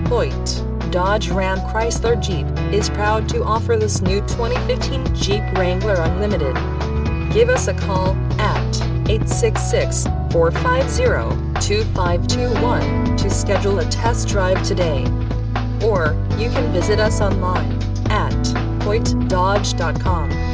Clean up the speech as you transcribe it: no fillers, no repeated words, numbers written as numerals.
Hoyte, Dodge Ram Chrysler Jeep, is proud to offer this new 2015 Jeep Wrangler Unlimited. Give us a call at 866-450-2521 to schedule a test drive today. Or you can visit us online at hoytedodge.com.